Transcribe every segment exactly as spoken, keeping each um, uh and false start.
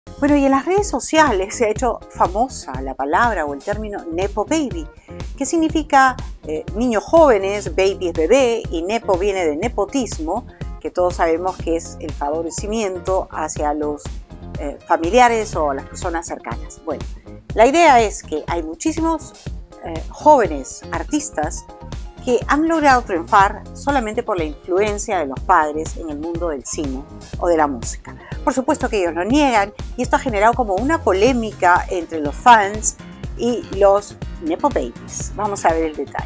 Bueno, y en las redes sociales se ha hecho famosa la palabra o el término Nepo Baby, que significa eh, niños jóvenes, baby es bebé, y Nepo viene de nepotismo, que todos sabemos que es el favorecimiento hacia los eh, familiares o a las personas cercanas. Bueno, la idea es que hay muchísimos eh, jóvenes artistas que han logrado triunfar solamente por la influencia de los padres en el mundo del cine o de la música. Por supuesto que ellos lo niegan y esto ha generado como una polémica entre los fans y los Nepo Babies. Vamos a ver el detalle.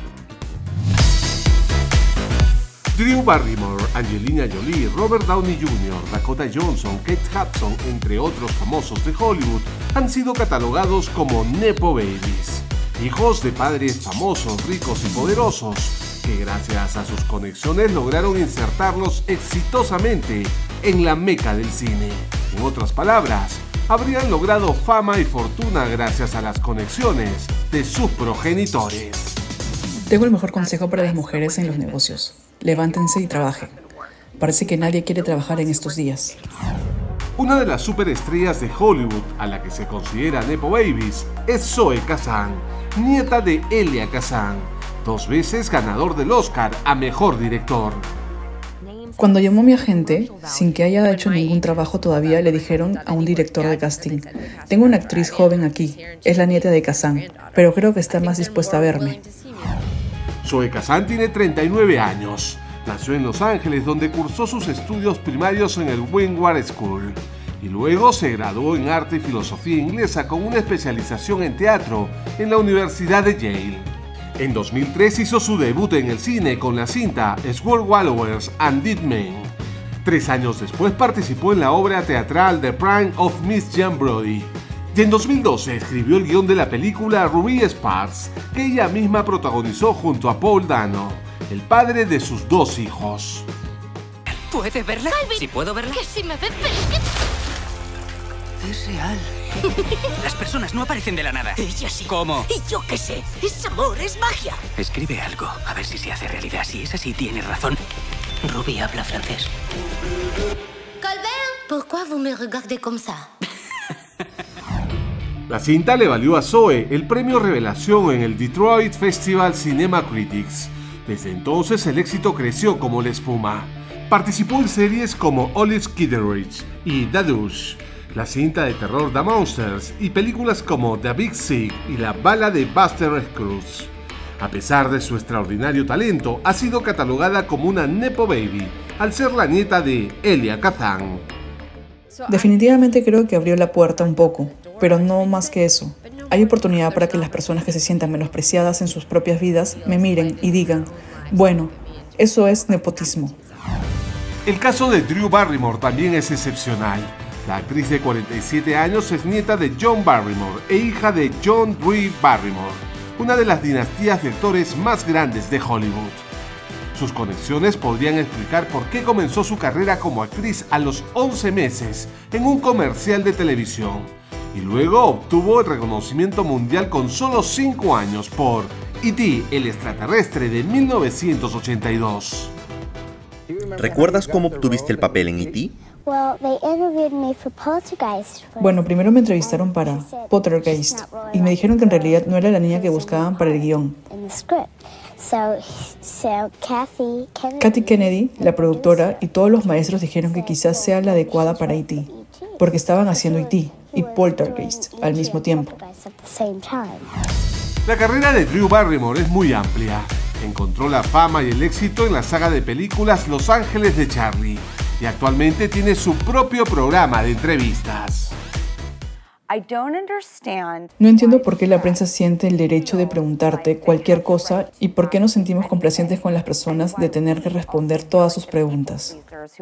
Drew Barrymore, Angelina Jolie, Robert Downey junior, Dakota Johnson, Kate Hudson, entre otros famosos de Hollywood, han sido catalogados como Nepo Babies, hijos de padres famosos, ricos y poderosos, que gracias a sus conexiones lograron insertarlos exitosamente en la meca del cine. En otras palabras, habrían logrado fama y fortuna gracias a las conexiones de sus progenitores. Tengo el mejor consejo para las mujeres en los negocios. Levántense y trabajen. Parece que nadie quiere trabajar en estos días. Una de las superestrellas de Hollywood, a la que se considera Nepo Babies, es Zoe Kazan, nieta de Elia Kazan, dos veces ganador del Oscar a Mejor Director. Cuando llamó a mi agente, sin que haya hecho ningún trabajo todavía, le dijeron a un director de casting: tengo una actriz joven aquí, es la nieta de Kazan, pero creo que está más dispuesta a verme. Zoe Kazan tiene treinta y nueve años. Nació en Los Ángeles, donde cursó sus estudios primarios en el Windward School y luego se graduó en Arte y Filosofía Inglesa con una especialización en teatro en la Universidad de Yale. En dos mil tres hizo su debut en el cine con la cinta Sword Wallowers and Dead Men. Tres años después participó en la obra teatral The Prime of Miss Jane Brody. Y en dos mil doce escribió el guión de la película Ruby Sparks, que ella misma protagonizó junto a Paul Dano, el padre de sus dos hijos. ¿Puede verla? Calvin, ¿Sí puedo verla? Que si me ve, pero que... Es real. Las personas no aparecen de la nada. Ella sí. ¿Cómo? Y yo qué sé. Es amor, es magia. Escribe algo, a ver si se hace realidad. Si es así, tiene razón. Ruby habla francés. Calvin, ¿pourquoi vous me regardez comme ça? La cinta le valió a Zoe el premio Revelación en el Detroit Festival Cinema Critics. Desde entonces el éxito creció como la espuma. Participó en series como Olive Kitteridge y The Douche, la cinta de terror The Monsters y películas como The Big Sick y La bala de Buster Scruggs. A pesar de su extraordinario talento, ha sido catalogada como una Nepo Baby al ser la nieta de Elia Kazan. Definitivamente creo que abrió la puerta un poco, pero no más que eso. Hay oportunidad para que las personas que se sientan menospreciadas en sus propias vidas me miren y digan: bueno, eso es nepotismo. El caso de Drew Barrymore también es excepcional. La actriz de cuarenta y siete años es nieta de John Barrymore e hija de John Drew Barrymore, una de las dinastías de actores más grandes de Hollywood. Sus conexiones podrían explicar por qué comenzó su carrera como actriz a los once meses en un comercial de televisión y luego obtuvo el reconocimiento mundial con solo cinco años por E T, el extraterrestre de mil novecientos ochenta y dos. ¿Recuerdas cómo obtuviste el papel en E T? Bueno, primero me entrevistaron para Poltergeist y me dijeron que en realidad no era la niña que buscaban para el guión. Kathy Kennedy, la productora, y todos los maestros dijeron que quizás sea la adecuada para E T, porque estaban haciendo E T y Poltergeist al mismo tiempo. La carrera de Drew Barrymore es muy amplia. Encontró la fama y el éxito en la saga de películas Los Ángeles de Charlie y actualmente tiene su propio programa de entrevistas. No entiendo por qué la prensa siente el derecho de preguntarte cualquier cosa y por qué nos sentimos complacientes con las personas de tener que responder todas sus preguntas.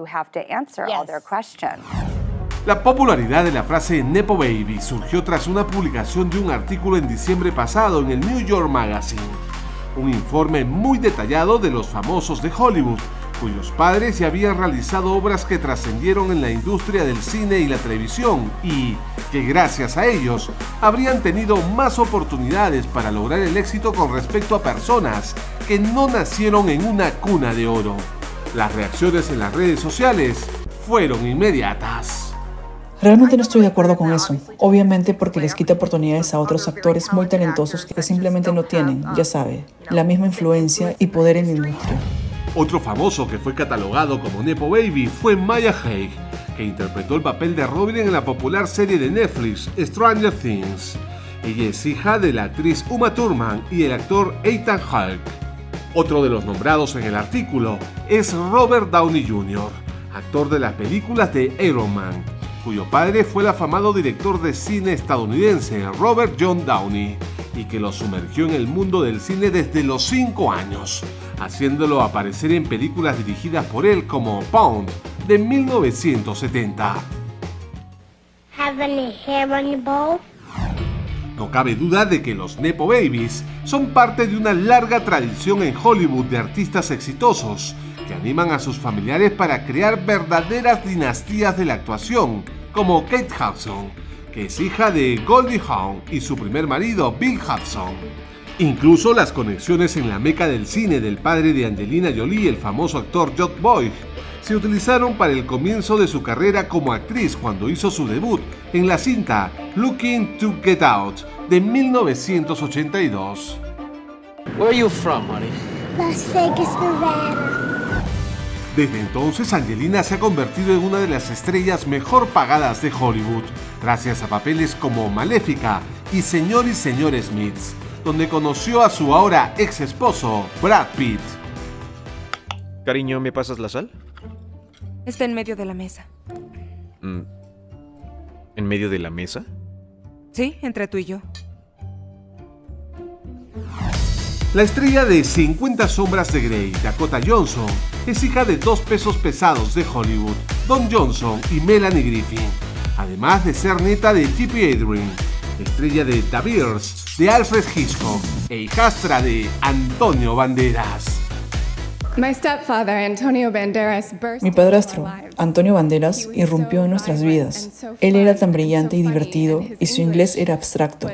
La popularidad de la frase Nepo Baby surgió tras una publicación de un artículo en diciembre pasado en el New York Magazine. Un informe muy detallado de los famosos de Hollywood, cuyos padres ya habían realizado obras que trascendieron en la industria del cine y la televisión y que gracias a ellos habrían tenido más oportunidades para lograr el éxito con respecto a personas que no nacieron en una cuna de oro. Las reacciones en las redes sociales fueron inmediatas. Realmente no estoy de acuerdo con eso, obviamente porque les quita oportunidades a otros actores muy talentosos que simplemente no tienen, ya sabe, la misma influencia y poder en la industria. Otro famoso que fue catalogado como Nepo Baby fue Maya Haig, que interpretó el papel de Robin en la popular serie de Netflix Stranger Things. Ella es hija de la actriz Uma Thurman y el actor Ethan Hawke. Otro de los nombrados en el artículo es Robert Downey junior, actor de las películas de Iron Man, cuyo padre fue el afamado director de cine estadounidense Robert John Downey, y que lo sumergió en el mundo del cine desde los cinco años, haciéndolo aparecer en películas dirigidas por él como Pound, de mil novecientos setenta. Have any hair on your bowl? No cabe duda de que los Nepo Babies son parte de una larga tradición en Hollywood de artistas exitosos que animan a sus familiares para crear verdaderas dinastías de la actuación, como Kate Hudson, que es hija de Goldie Hawn y su primer marido Bill Hudson. Incluso las conexiones en la meca del cine del padre de Angelina Jolie, el famoso actor Jon Voight, se utilizaron para el comienzo de su carrera como actriz cuando hizo su debut en la cinta Looking to Get Out de mil novecientos ochenta y dos. Where are you from, honey? Las Vegas, Nevada. Desde entonces, Angelina se ha convertido en una de las estrellas mejor pagadas de Hollywood, gracias a papeles como Maléfica y Señor y Señor Smiths, donde conoció a su ahora ex esposo, Brad Pitt. Cariño, ¿me pasas la sal? Está en medio de la mesa. Mm. ¿En medio de la mesa? Sí, entre tú y yo. La estrella de cincuenta sombras de Grey, Dakota Johnson, es hija de dos pesos pesados de Hollywood, Don Johnson y Melanie Griffin, además de ser nieta de Tippi Hedren, estrella de The Bears, de Alfred Hitchcock e hijastra de Antonio Banderas. Mi padrastro, Antonio Banderas, irrumpió en nuestras vidas. Él era tan brillante y divertido, y su inglés era abstracto.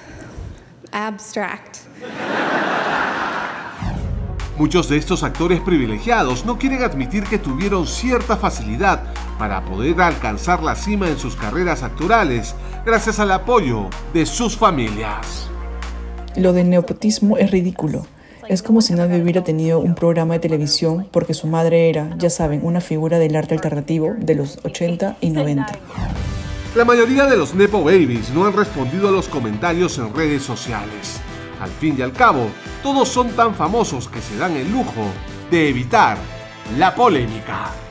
Muchos de estos actores privilegiados no quieren admitir que tuvieron cierta facilidad para poder alcanzar la cima en sus carreras actorales gracias al apoyo de sus familias. Lo del nepotismo es ridículo. Es como si nadie hubiera tenido un programa de televisión porque su madre era, ya saben, una figura del arte alternativo de los ochenta y noventa. La mayoría de los Nepo Babies no han respondido a los comentarios en redes sociales. Al fin y al cabo, todos son tan famosos que se dan el lujo de evitar la polémica.